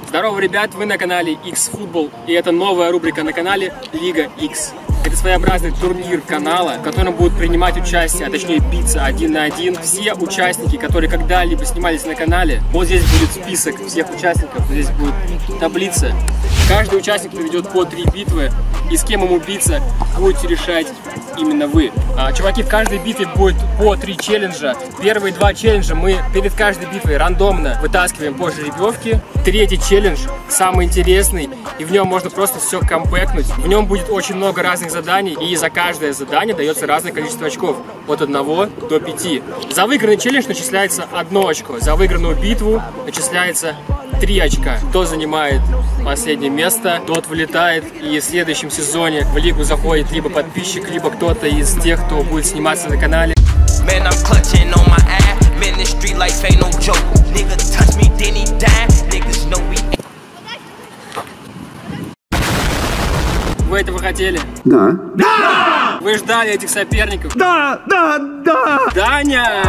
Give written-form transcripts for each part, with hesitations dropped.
Здорово, ребят, вы на канале X-Football, и это новая рубрика на канале Лига X. Это своеобразный турнир канала, в котором будут принимать участие, а точнее биться 1 на 1 все участники, которые когда-либо снимались на канале. Вот здесь будет список всех участников, здесь будет таблица. Каждый участник проведет по 3 битвы, и с кем ему биться, будете решать именно вы. Чуваки, в каждой битве будет по 3 челленджа. Первые 2 челленджа мы перед каждой битвой рандомно вытаскиваем по жеребьевке. Третий челлендж самый интересный, и в нем можно просто все комбэкнуть. В нем будет очень много разных заданий, и за каждое задание дается разное количество очков, от 1 до 5. За выигранный челлендж начисляется 1 очко, за выигранную битву начисляется 3 очка. Кто занимает последнее место, тот вылетает, и в следующем сезоне в лигу заходит либо подписчик, либо кто-то из тех, кто будет сниматься на канале. Вы этого хотели? Да. Да! Вы ждали этих соперников? Да, да, да! Даня!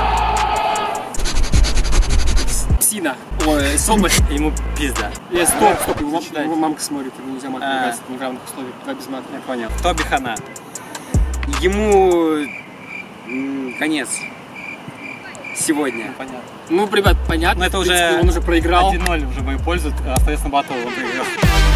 Псина. Ой, Соболь. Ему пизда. Стоп, его мамка смотрит, ему нельзя мат ругаться в неравных условиях, давай без мата. Я понял. Тоби хана. Ему конец. Сегодня. Понятно. Ну, ребят, понятно. Но это уже он уже проиграл. 1-0 уже в мою пользу, остается на батл, он проиграл.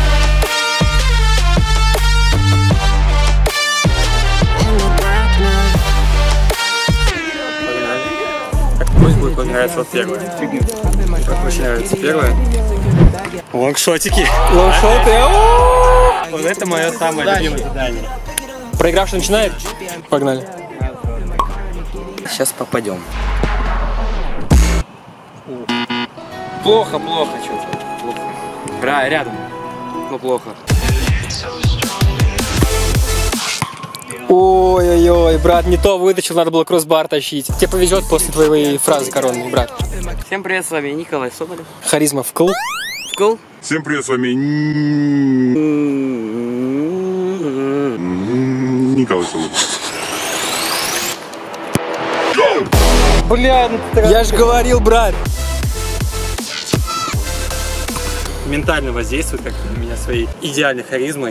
Пусть будет нравится вот первое. Как очень нравится первое. Лонгшотики. Лонгшоты. Вот это мое самое любимое задание. Проигравший начинает? Погнали. Сейчас попадем. Плохо, что-то. Плохо. Рядом. Но плохо. Ой-ой-ой, брат, не то вытащил, надо было кроссбар тащить. Тебе повезет после твоей фразы коронной, брат. Всем привет, с вами Николай Соболев. Харизма вкл. Вкл. Всем привет, с вами Николай Соболев. Бля, я же говорил, брат. Ментально воздействует как на меня своей идеальной харизмой.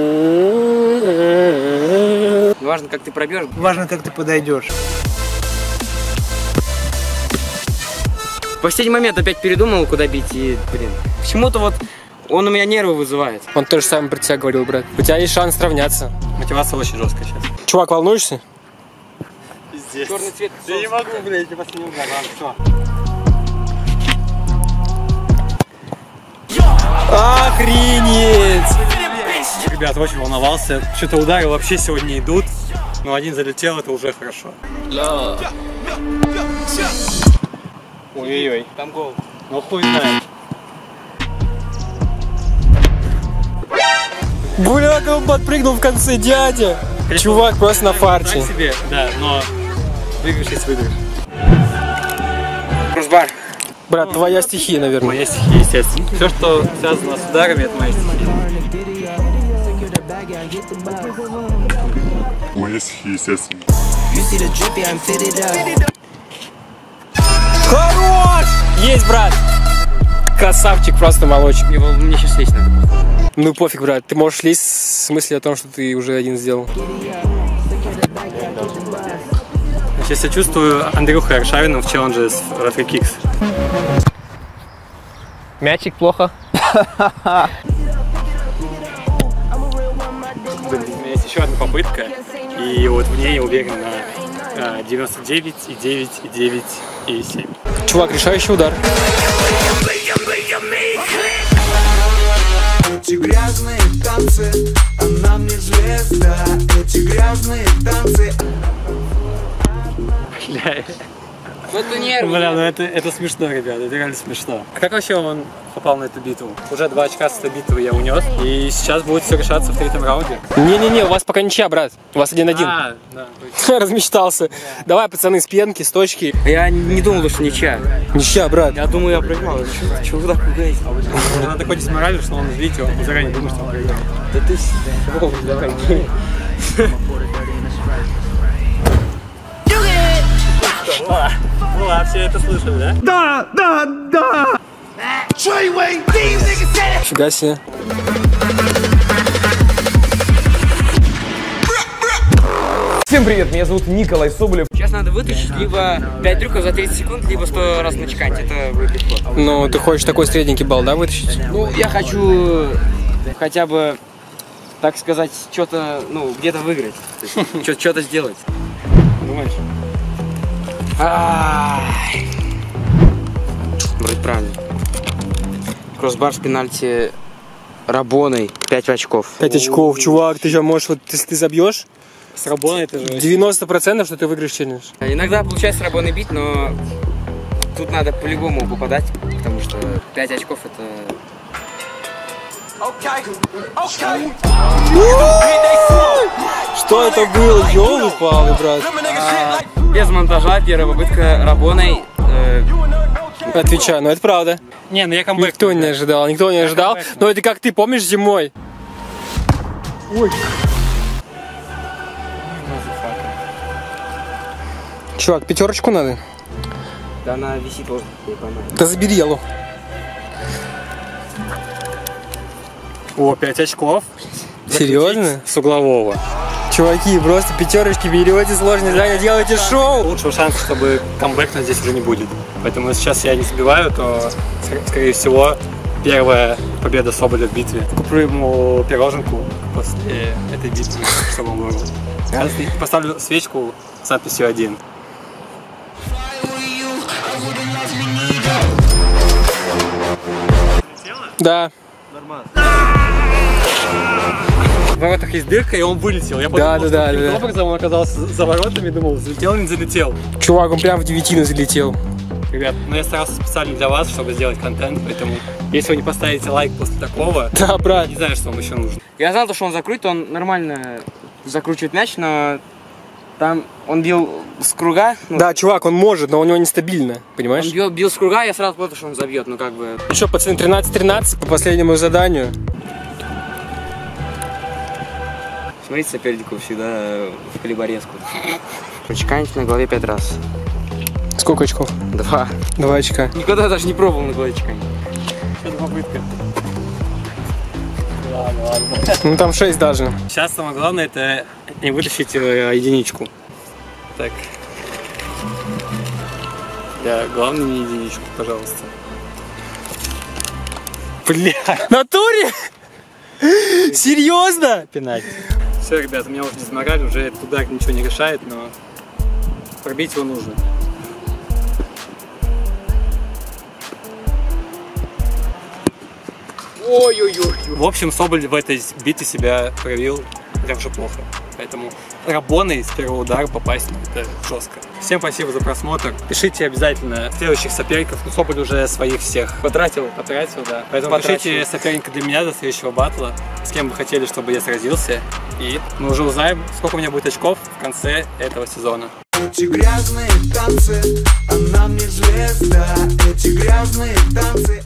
Важно, как ты пробьешь. Важно, как ты подойдешь. В последний момент опять передумал, куда бить, и, блин, почему-то вот он у меня нервы вызывает. Он то же самое про тебя говорил, брат. У тебя есть шанс сравняться. Мотивация очень жесткая сейчас. Чувак, волнуешься? Пиздец. Черный цвет. Я не могу, блядь, я вас не угадал. Ладно, все. Охренеть! Ребят, очень волновался. Что-то удары вообще сегодня идут. Но один залетел, это уже хорошо. Ой-ой-ой. Там гол. Ну хуй знает. Бля, он подпрыгнул в конце, дядя. Чувак просто на фарте. Так себе, да, но выиграешь, если выиграешь. Кроссбар. Брат, твоя стихия, наверное. Моя стихия, естественно. Все, что связано с ударами, это моя стихия. Моя стихия, естественно. Хорош! Есть, брат! Красавчик, просто молочек. Мне сейчас лезть надо. Ну пофиг, брат, ты можешь лезть с мыслью о том, что ты уже один сделал. Сейчас я чувствую Андрюха Аршавиным в челлендже с Free Kicks. Мячик плохо. У меня есть еще одна попытка, и вот в ней я уверен на 99, и 9, и 9, и 7. Чувак, решающий удар. Эти грязные танцы, она мне звезда. Эти грязные танцы. Это нервы. Бля, ну это смешно, ребята, это реально смешно. Как вообще он попал на эту битву? Уже 2 очка с этой битвы я унес, и сейчас будет все решаться в 3-м раунде. Не-не-не, у вас пока ничья, брат. У вас 1-1. Да, Размечтался. Давай, пацаны, с пенки, с точки. Я не думал, что ничья. Ничья, брат. Я думаю, я проиграл. Чего вы так пугаете? Надо хоть с моралью, что он видите, он заранее думает, что он проиграл. Да ты давай. Ну ладно, все это слышали, да? Да! Фига себе. Всем привет, меня зовут Николай Соболев. Сейчас надо вытащить либо 5 трюков за 30 секунд, либо 100 раз начекать. Это будет легко. Ну, ты хочешь такой средненький балл, да, вытащить? Ну, я хочу хотя бы, так сказать, что-то, ну, где-то выиграть. Что-то сделать. Думаешь? Вроде правильно. Кроссбар с пенальти Рабоной 5 очков. 5 очков, чувак, ты же можешь, вот если ты забьешь, С Рабоной это же... 90%, что ты выиграешь челлендж. Иногда получается Рабоной бить, но тут надо по-любому попадать, потому что 5 очков это... Что это было? Ёлы-палы, брат. Без монтажа первая попытка Рабоной. Отвечаю, ну это правда. Не, ну я камбэк. Никто не ожидал, никто не ожидал. Но это как ты помнишь зимой? Ой. Чувак, 5 надо? Да она висит в воздухе, не поймаю. Да забери елу. О, 5 очков. Серьезно? С углового. Чуваки, просто 5 берете, сложное задание, делаете шоу. Лучшего шанса, чтобы камбэкнуть здесь уже не будет. Поэтому если сейчас я не забиваю, то, скорее всего, первая победа Соболя в битве. Куплю ему пироженку после этой битвы, чтобы он выиграл. Поставлю свечку с надписью 1. Да. В воротах есть дырка, и он вылетел. Я подумал, что таким образом он оказался за воротами, думал, залетел или не залетел. Чувак, он прям в девятину залетел. Ребят, ну я старался специально для вас, чтобы сделать контент, поэтому если вы не поставите лайк после такого, Да, брат. не знаю, что вам еще нужно. Я знал, что он закрутит, он нормально закручивает мяч, но там он бил с круга. Ну, Да, чувак, он может, но у него нестабильно, он понимаешь? бил с круга, я сразу понял, что он забьет, ну как бы... Ну что, пацаны, 13-13 по последнему заданию. Смотрите сопернику всегда в хлеборезку. Прочеканить на голове 5 раз. Сколько очков? 2. 2 очка. Никогда даже не пробовал на голове чеканить. Что-то попытка. Ну там 6 даже. Сейчас самое главное это не вытащить единичку. Так. Да, главное не единичку, пожалуйста. Бля. В натуре? Серьезно? Пенальти. Все, ребята, у меня уже дизмораль, уже этот удар ничего не решает, но пробить его нужно. Ой-ой-ой. В общем, Соболь в этой битве себя проявил прям же плохо. Поэтому Рабоной с первого удара попасть, ну, это жестко. Всем спасибо за просмотр. Пишите обязательно следующих соперников. Ну, Соболь уже своих всех потратил, да. Поэтому пишите соперника для меня до следующего батла, с кем вы хотели, чтобы я сразился. И мы уже узнаем, сколько у меня будет очков в конце этого сезона. Эти грязные танцы, она мне звезда. Эти грязные танцы.